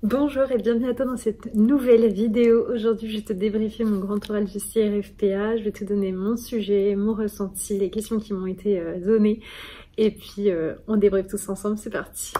Bonjour et bienvenue à toi dans cette nouvelle vidéo. Aujourd'hui je vais te débriefer mon grand oral du CRFPA, je vais te donner mon sujet, mon ressenti, les questions qui m'ont été données et puis on débriefe tous ensemble, c'est parti.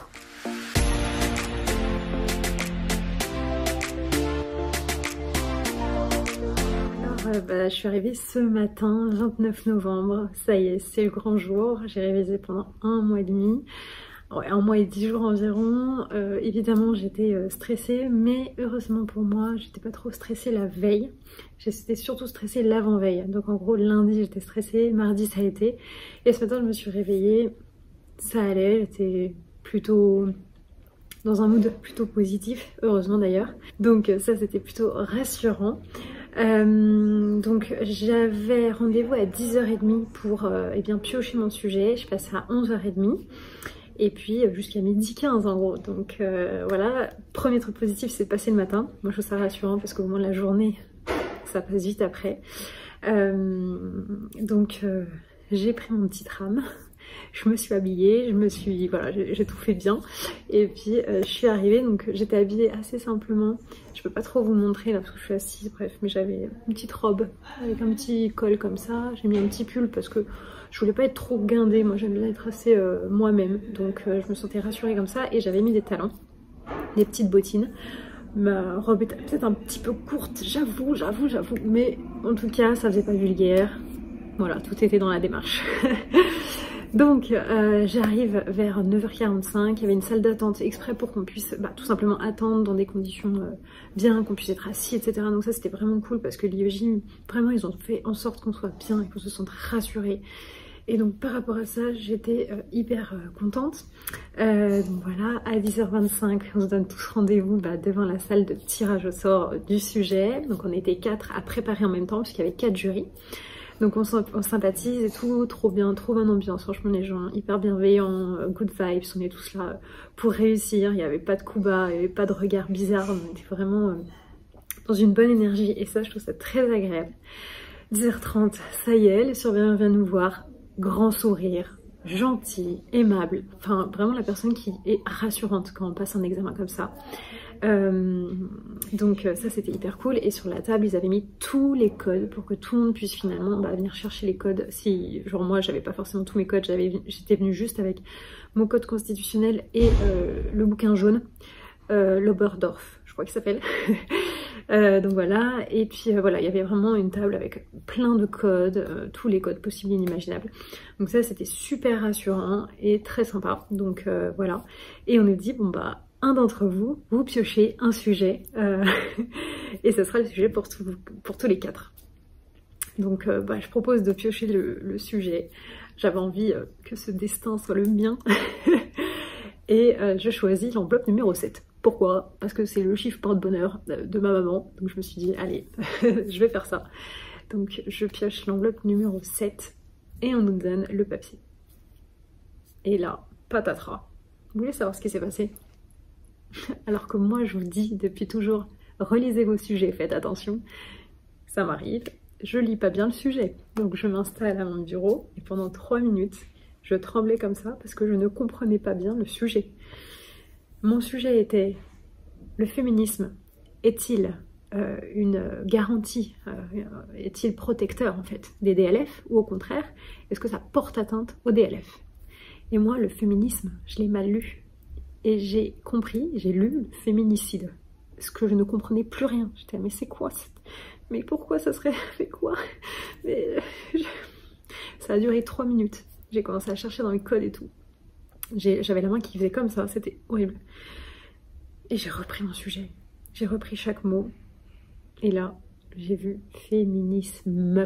Alors je suis arrivée ce matin, 29 novembre, ça y est, c'est le grand jour, j'ai révisé pendant 1 mois et demi. Ouais, 1 mois et 10 jours environ. Évidemment j'étais stressée, mais heureusement pour moi j'étais pas trop stressée la veille, j'étais surtout stressée l'avant-veille. Donc en gros lundi j'étais stressée, mardi ça a été, et ce matin je me suis réveillée, ça allait, j'étais plutôt dans un mood plutôt positif, heureusement d'ailleurs. Donc ça c'était plutôt rassurant. Donc j'avais rendez-vous à 10h30 pour eh bien piocher mon sujet, je passe à 11h30. Et puis jusqu'à 12h15 en gros, donc voilà, premier truc positif c'est de passer le matin. Moi je trouve ça rassurant parce qu'au moins la journée ça passe vite après. Donc j'ai pris mon petit tram, je me suis habillée, voilà, j'ai tout fait bien. Et puis je suis arrivée, donc j'étais habillée assez simplement. Je peux pas trop vous montrer là parce que je suis assise, bref, mais j'avais une petite robe avec un petit col comme ça. J'ai mis un petit pull parce que je voulais pas être trop guindée, moi j'aime bien être assez moi-même. Donc je me sentais rassurée comme ça et j'avais mis des talons, des petites bottines. Ma robe était peut-être un petit peu courte, j'avoue, mais en tout cas ça faisait pas vulgaire. Voilà, tout était dans la démarche. Donc j'arrive vers 9h45, il y avait une salle d'attente exprès pour qu'on puisse tout simplement attendre dans des conditions bien, qu'on puisse être assis, etc. Donc ça c'était vraiment cool parce que l'IEJ, vraiment ils ont fait en sorte qu'on soit bien et qu'on se sente rassuré. Et donc par rapport à ça, j'étais hyper contente. Donc voilà, à 10h25, on se donne tous rendez-vous devant la salle de tirage au sort du sujet. Donc on était 4 à préparer en même temps puisqu'il y avait 4 jurys. Donc on sympathise et tout, trop bien, trop bonne ambiance, franchement les gens hyper bienveillants, good vibes, on est tous là pour réussir, il n'y avait pas de coups bas, il n'y avait pas de regards bizarres, on était vraiment dans une bonne énergie et ça je trouve ça très agréable. 10h30, ça y est, le surveillant vient nous voir, grand sourire, gentil, aimable, enfin vraiment la personne qui est rassurante quand on passe un examen comme ça. Donc ça c'était hyper cool et sur la table ils avaient mis tous les codes pour que tout le monde puisse finalement venir chercher les codes. Si genre moi j'avais pas forcément tous mes codes, j'étais venue juste avec mon code constitutionnel et le bouquin jaune, l'Oberdorf je crois qu'il s'appelle. Donc voilà, et puis voilà, il y avait vraiment une table avec plein de codes, tous les codes possibles et inimaginables. Donc ça c'était super rassurant et très sympa. Donc voilà, et on nous dit bon un d'entre vous, vous piochez un sujet et ce sera le sujet pour tous les 4. Donc je propose de piocher le sujet. J'avais envie que ce destin soit le mien et je choisis l'enveloppe numéro 7. Pourquoi? Parce que c'est le chiffre porte-bonheur de ma maman. Donc je me suis dit allez, je vais faire ça. Donc je pioche l'enveloppe numéro 7 et on nous donne le papier. Et là, patatras. Vous voulez savoir ce qui s'est passé? Alors que moi je vous dis depuis toujours, relisez vos sujets, faites attention. Ça m'arrive, je lis pas bien le sujet. Donc je m'installe à mon bureau et pendant 3 minutes, je tremblais comme ça parce que je ne comprenais pas bien le sujet. Mon sujet était: le féminisme est-il une garantie, est-il protecteur en fait des DLF, ou au contraire, est-ce que ça porte atteinte aux DLF? Et moi le féminisme, je l'ai mal lu. Et j'ai compris, j'ai lu féminicide. Parce que je ne comprenais plus rien. J'étais mais c'est quoi mais pourquoi ça serait fait quoi? Mais ça a duré 3 minutes. J'ai commencé à chercher dans les codes et tout. J'avais la main qui faisait comme ça, c'était horrible. Et j'ai repris mon sujet. J'ai repris chaque mot. Et là, j'ai vu féminisme.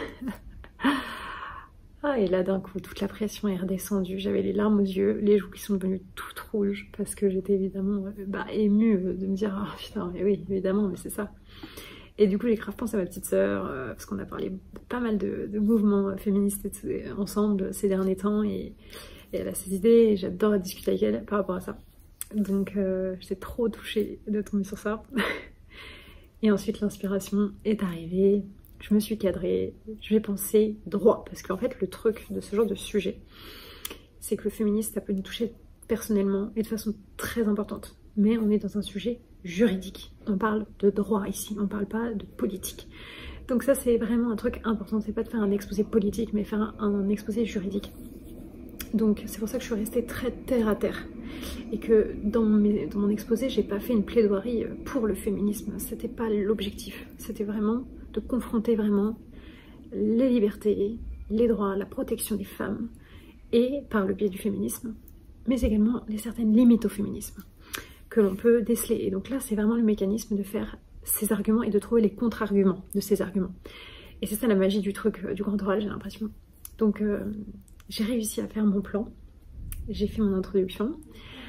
Et là d'un coup toute la pression est redescendue, j'avais les larmes aux yeux, les joues qui sont devenues toutes rouges parce que j'étais évidemment émue de me dire ah putain mais oui évidemment mais c'est ça. Et du coup j'ai grave pensé à ma petite sœur parce qu'on a parlé pas mal de mouvements féministes ensemble ces derniers temps et elle a ses idées et j'adore discuter avec elle par rapport à ça. Donc j'étais trop touchée de tomber sur ça. Et ensuite l'inspiration est arrivée. Je me suis cadrée, je vais penser droit, parce qu'en fait le truc de ce genre de sujet, c'est que le féminisme ça peut nous toucher personnellement et de façon très importante. mais on est dans un sujet juridique. On parle de droit ici, on parle pas de politique. Donc ça c'est vraiment un truc important, c'est pas de faire un exposé politique, mais faire un exposé juridique. Donc c'est pour ça que je suis restée très terre à terre. Et que dans mon exposé, j'ai pas fait une plaidoirie pour le féminisme. C'était pas l'objectif. C'était vraiment de confronter vraiment les libertés, les droits, la protection des femmes, et par le biais du féminisme, mais également les certaines limites au féminisme que l'on peut déceler. Et donc là, c'est vraiment le mécanisme de faire ces arguments et de trouver les contre-arguments de ces arguments. Et c'est ça la magie du truc, du grand oral, j'ai l'impression. Donc j'ai réussi à faire mon plan, j'ai fait mon introduction.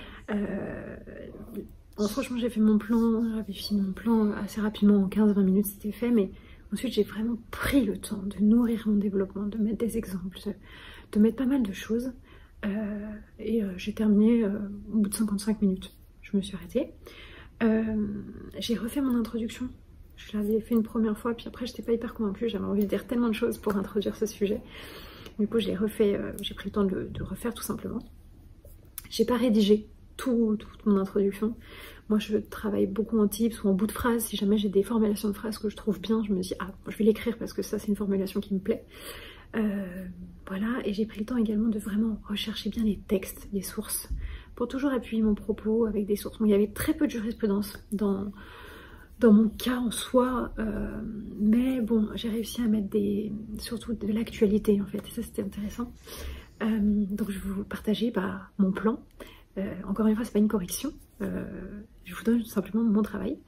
Franchement, j'ai fait mon plan, j'avais fini mon plan assez rapidement, en 15-20 minutes, c'était fait, mais ensuite j'ai vraiment pris le temps de nourrir mon développement, de mettre des exemples, de mettre pas mal de choses. Et j'ai terminé au bout de 55 minutes. Je me suis arrêtée. J'ai refait mon introduction. Je l'avais fait une première fois, puis après j'étais pas hyper convaincue, j'avais envie de dire tellement de choses pour introduire ce sujet. Du coup je l'ai refait, j'ai pris le temps de refaire tout simplement. J'ai pas rédigé toute mon introduction. Moi je travaille beaucoup en tips ou en bout de phrase. Si jamais j'ai des formulations de phrases que je trouve bien, je me dis ah je vais l'écrire parce que ça c'est une formulation qui me plaît. Voilà, et j'ai pris le temps également de vraiment rechercher bien les textes, les sources, pour toujours appuyer mon propos avec des sources. Bon, il y avait très peu de jurisprudence dans mon cas en soi, mais bon, j'ai réussi à mettre surtout de l'actualité en fait, et ça c'était intéressant. Donc je vais vous partager mon plan. Encore une fois, c'est pas une correction, je vous donne tout simplement mon travail.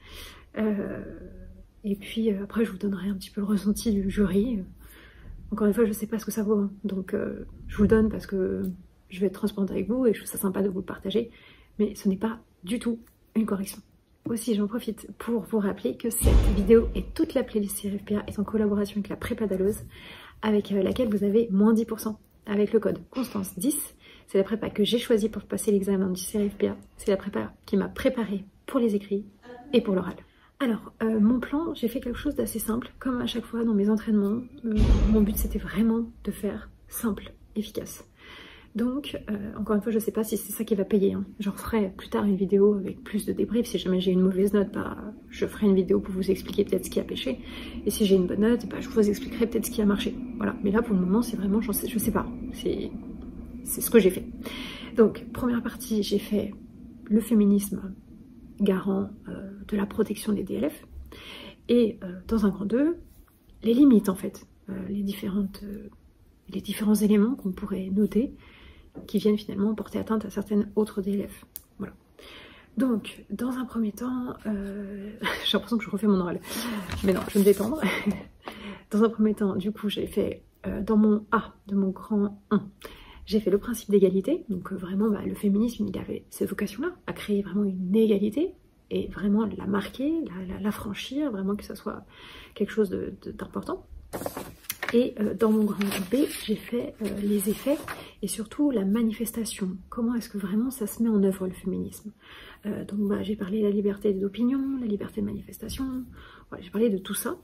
Et puis après, je vous donnerai un petit peu le ressenti du jury. Encore une fois, je sais pas ce que ça vaut, hein. Donc je vous le donne parce que je vais être transparente avec vous et je trouve ça sympa de vous le partager, mais ce n'est pas du tout une correction. Aussi, j'en profite pour vous rappeler que cette vidéo et toute la playlist CRFPA est en collaboration avec la prépa Dalloz, avec laquelle vous avez moins 10% avec le code Constance10. C'est la prépa que j'ai choisie pour passer l'examen du CRFPA. C'est la prépa qui m'a préparée pour les écrits et pour l'oral. Alors, mon plan, j'ai fait quelque chose d'assez simple, comme à chaque fois dans mes entraînements. Mon but, c'était vraiment de faire simple, efficace. Donc, encore une fois, je sais pas si c'est ça qui va payer, hein. J'en ferai plus tard une vidéo avec plus de débrief. Si jamais j'ai une mauvaise note, je ferai une vidéo pour vous expliquer peut-être ce qui a pêché. Et si j'ai une bonne note, je vous expliquerai peut-être ce qui a marché. Voilà, mais là, pour le moment, c'est vraiment, je sais pas. C'est ce que j'ai fait. Donc, première partie, j'ai fait le féminisme garant de la protection des DLF. Et dans un grand 2, les limites, en fait. Les différents éléments qu'on pourrait noter qui viennent finalement porter atteinte à certaines autres DLF. Voilà. Donc, dans un premier temps, j'ai l'impression que je refais mon oral, mais non, je vais me détendre. Dans un premier temps, du coup, j'ai fait, dans mon A de mon grand 1, j'ai fait le principe d'égalité. Donc vraiment, le féminisme, il avait cette vocation-là, à créer vraiment une égalité, et vraiment la marquer, la franchir, vraiment que ça soit quelque chose d'important. Et dans mon grand B, j'ai fait les effets et surtout la manifestation. Comment est-ce que vraiment ça se met en œuvre le féminisme? Donc j'ai parlé de la liberté d'opinion, la liberté de manifestation, voilà, j'ai parlé de tout ça.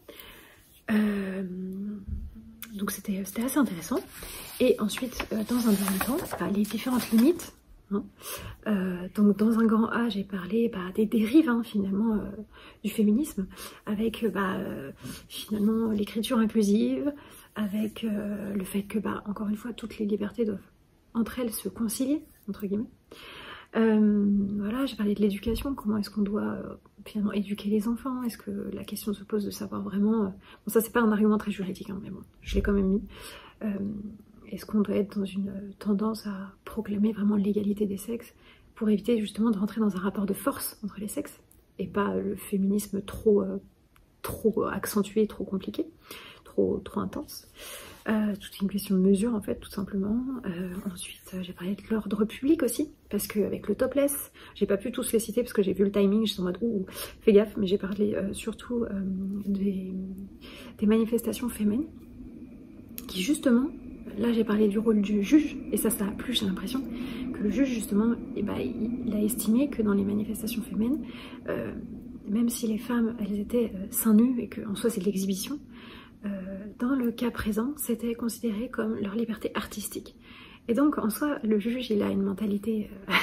Donc c'était assez intéressant. Et ensuite, dans un deuxième temps, les différentes limites. Hein. Donc dans un grand A, j'ai parlé des dérives finalement du féminisme, avec finalement l'écriture inclusive, avec le fait que encore une fois toutes les libertés doivent entre elles se concilier entre guillemets. Voilà, j'ai parlé de l'éducation, comment est-ce qu'on doit finalement éduquer les enfants, est-ce que la question se pose de savoir vraiment, bon ça c'est pas un argument très juridique hein, mais bon je l'ai quand même mis, est-ce qu'on doit être dans une tendance à proclamer vraiment l'égalité des sexes pour éviter justement de rentrer dans un rapport de force entre les sexes et pas le féminisme trop accentué, trop compliqué, trop intense. Toute une question de mesure en fait, tout simplement. Ensuite, j'ai parlé de l'ordre public aussi, parce qu'avec le topless, j'ai pas pu tous les citer parce que j'ai vu le timing, j'étais en mode ouh, fais gaffe, mais j'ai parlé surtout des manifestations féminines qui justement, là j'ai parlé du rôle du juge, et ça a plu, j'ai l'impression que le juge justement, il a estimé que dans les manifestations féminines, même si les femmes elles étaient seins nus et qu'en soi c'est de l'exhibition, dans le cas présent, c'était considéré comme leur liberté artistique. Et donc, en soi, le juge, il a une mentalité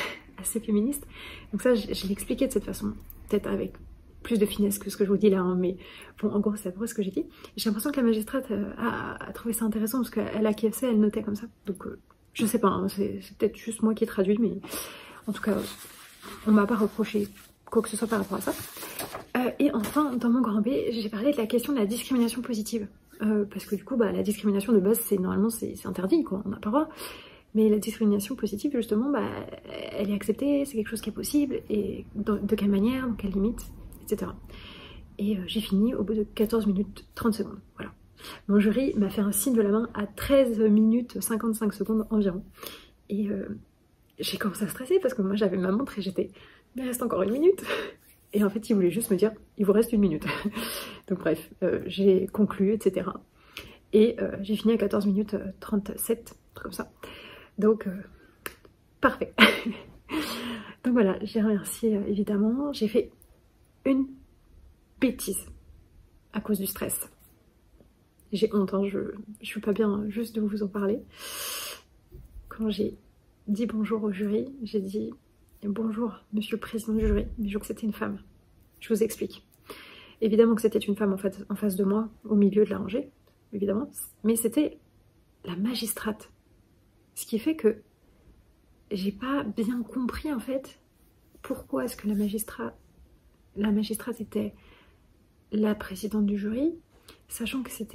assez féministe. Donc ça, je l'ai expliqué de cette façon, peut-être avec plus de finesse que ce que je vous dis là, hein, mais bon, en gros, c'est à peu près ce que j'ai dit. J'ai l'impression que la magistrate a trouvé ça intéressant parce qu'elle a kiffé, elle notait comme ça. Donc, je sais pas, hein, c'est peut-être juste moi qui ai traduit, mais en tout cas, on m'a pas reproché quoi que ce soit par rapport à ça. Et enfin, dans mon grand B, j'ai parlé de la question de la discrimination positive. Parce que du coup, la discrimination de base, normalement, c'est interdit, quoi, on n'a pas le droit. Mais la discrimination positive, justement, elle est acceptée, c'est quelque chose qui est possible, et de quelle manière, dans quelle limite, etc. Et j'ai fini au bout de 14 minutes 30 secondes, voilà. Mon jury m'a fait un signe de la main à 13 minutes 55 secondes environ. Et j'ai commencé à stresser parce que moi j'avais ma montre et j'étais, mais il reste encore 1 minute. Et en fait, il voulait juste me dire, il vous reste 1 minute. Donc bref, j'ai conclu, etc. Et j'ai fini à 14 minutes 37, un truc comme ça. Donc, parfait. Donc voilà, j'ai remercié évidemment. J'ai fait une bêtise à cause du stress. J'ai honte, hein, je suis pas bien juste de vous en parler. Quand j'ai dit bonjour au jury, j'ai dit bonjour monsieur le président du jury, mais je crois que c'était une femme. Je vous explique. Évidemment que c'était une femme en face de moi, au milieu de la rangée, évidemment, mais c'était la magistrate. Ce qui fait que j'ai pas bien compris en fait pourquoi est-ce que la magistrate était la présidente du jury, sachant que c'était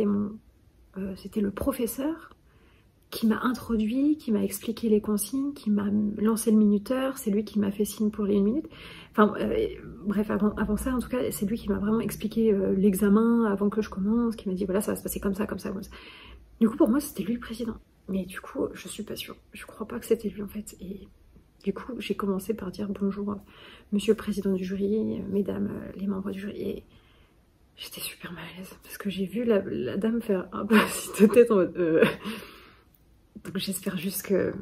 le professeur qui m'a introduit, qui m'a expliqué les consignes, qui m'a lancé le minuteur, c'est lui qui m'a fait signe pour les 1 minute. Enfin bref, avant ça en tout cas, c'est lui qui m'a vraiment expliqué l'examen avant que je commence, qui m'a dit voilà ça va se passer comme ça, comme ça, comme ça. Du coup pour moi c'était lui le président. Mais du coup je suis pas sûre, je crois pas que c'était lui en fait. Et du coup j'ai commencé par dire bonjour monsieur le président du jury, mesdames les membres du jury. Et j'étais super mal à l'aise parce que j'ai vu la dame faire un peu de tête en mode donc j'espère juste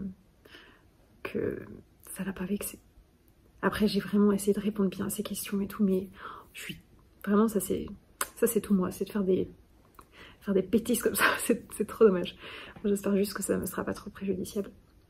que ça l'a pas vexé. Après j'ai vraiment essayé de répondre bien à ces questions et tout, mais je suis vraiment, ça c'est tout moi, c'est de faire des bêtises comme ça, c'est trop dommage. J'espère juste que ça ne sera pas trop préjudiciable.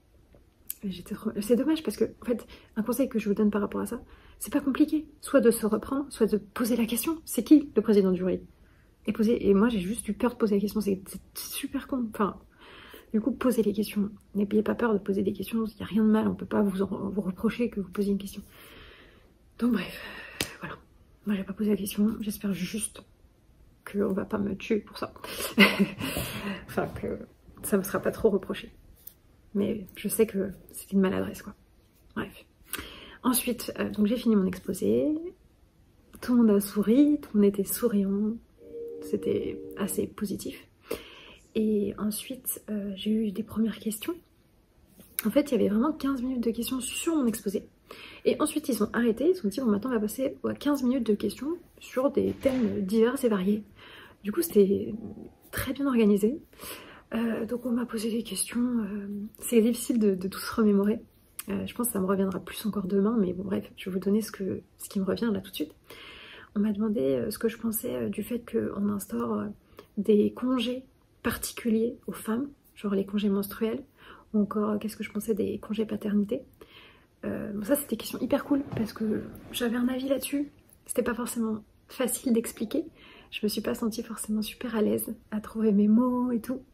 C'est dommage parce que en fait un conseil que je vous donne par rapport à ça, c'est pas compliqué, soit de se reprendre, soit de poser la question. C'est qui le président du jury? Et moi j'ai juste eu peur de poser la question, c'est super con. Enfin, du coup, posez les questions. N'ayez pas peur de poser des questions, il n'y a rien de mal, on ne peut pas vous reprocher que vous posiez une question. Donc bref, voilà. Moi, j'ai pas posé la question, j'espère juste qu'on va pas me tuer pour ça. Enfin, que ça me sera pas trop reproché. Mais je sais que c'est une maladresse, quoi. Bref. Ensuite, donc j'ai fini mon exposé. Tout le monde a souri, tout le monde était souriant. C'était assez positif. Et ensuite, j'ai eu des premières questions. En fait, il y avait vraiment 15 minutes de questions sur mon exposé. Et ensuite, ils ont arrêté, ils se sont dit, bon, maintenant, on va passer à 15 minutes de questions sur des thèmes divers et variés. Du coup, c'était très bien organisé. Donc, on m'a posé des questions. C'est difficile de tout se remémorer. Je pense que ça me reviendra plus encore demain, mais bon, bref, je vais vous donner ce qui me revient là tout de suite. On m'a demandé ce que je pensais du fait qu'on instaure des congés particuliers aux femmes, genre les congés menstruels, ou encore qu'est-ce que je pensais des congés paternité. Bon, ça c'était des questions hyper cool parce que j'avais un avis là-dessus, c'était pas forcément facile d'expliquer, je me suis pas sentie forcément super à l'aise à trouver mes mots et tout,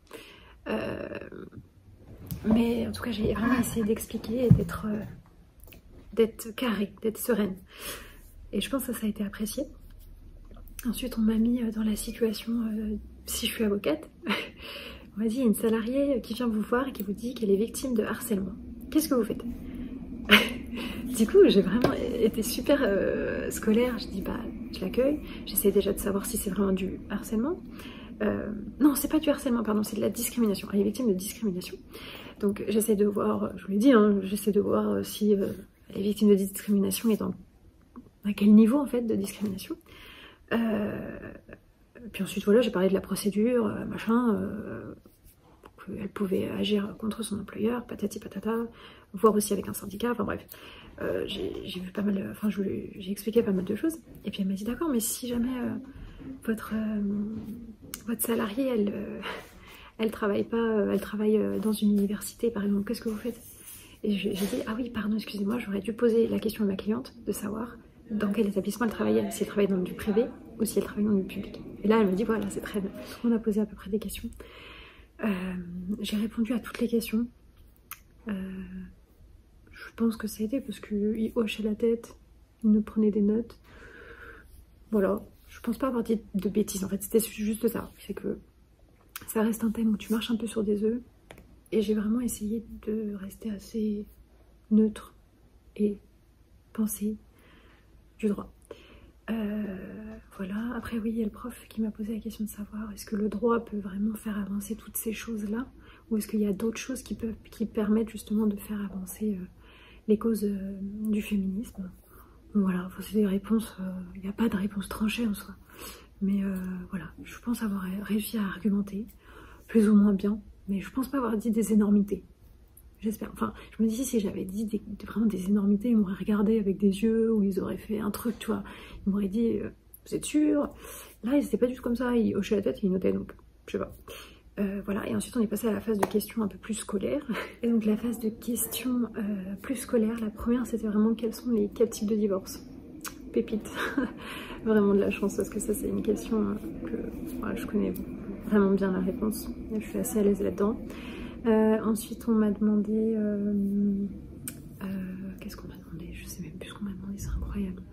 mais en tout cas j'ai vraiment essayé d'expliquer et d'être carrée, d'être sereine, et je pense que ça a été apprécié. Ensuite on m'a mis dans la situation, si je suis avocate, on m'a dit il y a une salariée qui vient vous voir et qui vous dit qu'elle est victime de harcèlement. Qu'est-ce que vous faites? Du coup, j'ai vraiment été super scolaire. Je dis bah, je l'accueille. J'essaie déjà de savoir si c'est vraiment du harcèlement. Non, c'est pas du harcèlement, pardon, c'est de la discrimination. Elle est victime de discrimination. Donc j'essaie de voir, je vous l'ai dit, hein, j'essaie de voir si elle est victime de discrimination et à quel niveau en fait de discrimination. Puis ensuite, voilà, j'ai parlé de la procédure, machin, qu'elle pouvait agir contre son employeur, patati patata, voire aussi avec un syndicat, enfin bref. J'ai vu pas mal, enfin j'ai expliqué pas mal de choses. Et puis elle m'a dit d'accord, mais si jamais votre salariée, elle travaille pas, elle travaille dans une université par exemple, qu'est-ce que vous faites? Et j'ai dit, ah oui, pardon, excusez-moi, j'aurais dû poser la question à ma cliente de savoir dans quel établissement elle travaillait, si elle travaillait dans du privé ou si elle travaillait dans du public. Et là, elle me dit, voilà, c'est très bien. On a posé à peu près des questions. J'ai répondu à toutes les questions. Je pense que ça a été parce qu'il hochait la tête, il nous prenait des notes. Voilà, je pense pas avoir dit de bêtises en fait, c'était juste ça. C'est que ça reste un thème où tu marches un peu sur des œufs. Et j'ai vraiment essayé de rester assez neutre et penser du droit. Voilà, après oui, il y a le prof qui m'a posé la question de savoir est-ce que le droit peut vraiment faire avancer toutes ces choses-là ou est-ce qu'il y a d'autres choses qui permettent justement de faire avancer les causes du féminisme. Donc voilà, c'est des réponses, il n'y a pas de réponse tranchée en soi. Mais voilà, je pense avoir réussi à argumenter, plus ou moins bien, mais je pense pas avoir dit des énormités. J'espère. Enfin, je me dis si j'avais dit vraiment des énormités, ils m'auraient regardé avec des yeux ou ils auraient fait un truc, tu vois. Ils m'auraient dit, vous êtes sûr? Là, ils étaient pas du tout comme ça, ils hochaient la tête et ils notaient, donc je sais pas. Voilà, et ensuite on est passé à la phase de questions un peu plus scolaires. Et donc la phase de questions plus scolaires, la première c'était vraiment quels types de divorces. Pépite. Vraiment de la chance parce que ça c'est une question que voilà, je connais vraiment bien la réponse. Je suis assez à l'aise là-dedans. Ensuite on m'a demandé... qu'est-ce qu'on m'a demandé? Je sais même plus ce qu'on m'a demandé, c'est incroyable.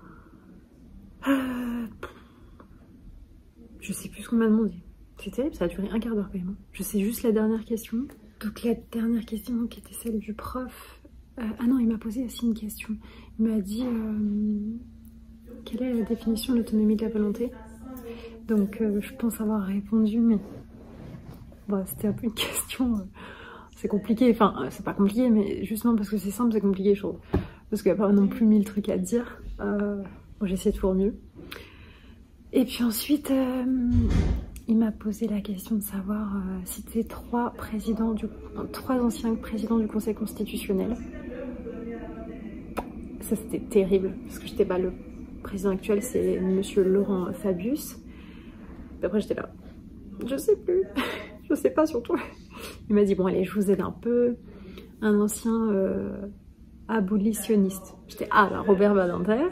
Je sais plus ce qu'on m'a demandé. C'est terrible, ça a duré un quart d'heure quand même. Je sais juste la dernière question. Donc la dernière question qui était celle du prof. Ah non, il m'a posé aussi une question. Il m'a dit quelle est la définition de l'autonomie de la volonté. Donc je pense avoir répondu, mais bon, c'était un peu une question. C'est compliqué, enfin c'est pas compliqué, mais justement parce que c'est simple, c'est compliqué, je trouve. Parce qu'il n'y a pas non plus 1000 trucs à dire. Bon, j'essaie toujours mieux. Et puis ensuite... il m'a posé la question de savoir si c'était trois anciens présidents du Conseil constitutionnel. Ça c'était terrible, parce que j'étais pas le président actuel, c'est monsieur Laurent Fabius. Après j'étais là, je sais plus, je sais pas surtout. Il m'a dit bon allez, je vous aide un peu. Un ancien abolitionniste. J'étais là, Robert Badinter.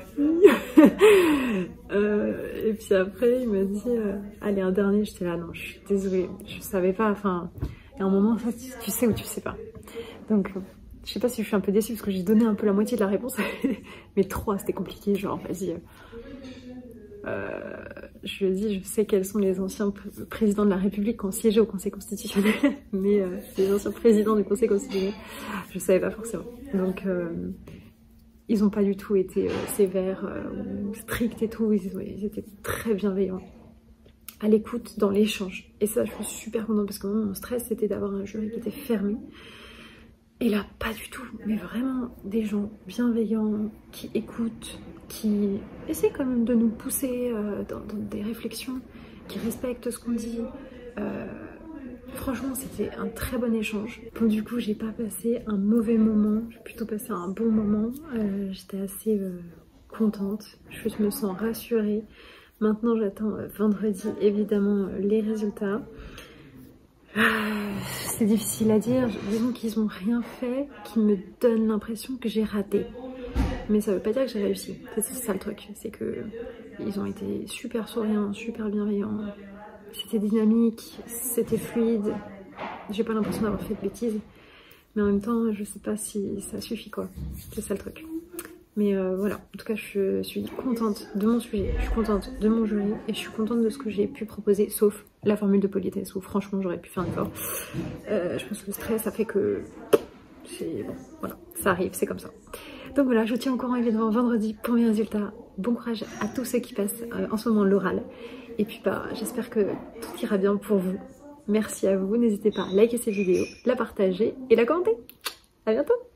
Et puis après il m'a dit allez un dernier, j'étais là non je suis désolée, je savais pas, enfin il y a un moment ça tu sais ou tu sais pas, donc je sais pas si je suis un peu déçue parce que j'ai donné un peu la moitié de la réponse mais 3 c'était compliqué, genre vas-y je lui ai dit je sais quels sont les anciens présidents de la République qui ont siégé au Conseil constitutionnel mais les anciens présidents du Conseil constitutionnel je savais pas forcément, donc ils n'ont pas du tout été sévères ou stricts et tout, ils étaient très bienveillants, à l'écoute, dans l'échange. Et ça, je suis super contente parce que moi, mon stress, c'était d'avoir un jury qui était fermé. Et là, pas du tout, mais vraiment des gens bienveillants, qui écoutent, qui essaient quand même de nous pousser dans des réflexions, qui respectent ce qu'on dit. Franchement, c'était un très bon échange. Bon, du coup, j'ai pas passé un mauvais moment, j'ai plutôt passé un bon moment. J'étais assez contente, je me sens rassurée. Maintenant, j'attends vendredi, évidemment, les résultats. C'est difficile à dire, disons qu'ils n'ont rien fait qui me donne l'impression que j'ai raté. Mais ça veut pas dire que j'ai réussi, c'est ça le truc, c'est que ils ont été super souriants, super bienveillants. C'était dynamique, c'était fluide, j'ai pas l'impression d'avoir fait de bêtises, mais en même temps je sais pas si ça suffit quoi, c'est ça le truc. Mais voilà, en tout cas je suis contente de mon sujet, je suis contente de mon jury et je suis contente de ce que j'ai pu proposer, sauf la formule de politesse où franchement j'aurais pu faire un effort. Je pense que le stress ça fait que c'est bon, voilà, ça arrive, c'est comme ça. Donc voilà, je vous tiens au courant évidemment vendredi pour mes résultats. Bon courage à tous ceux qui passent en ce moment l'oral. Et puis bah, j'espère que tout ira bien pour vous. Merci à vous, n'hésitez pas à liker cette vidéo, la partager et la commenter. À bientôt!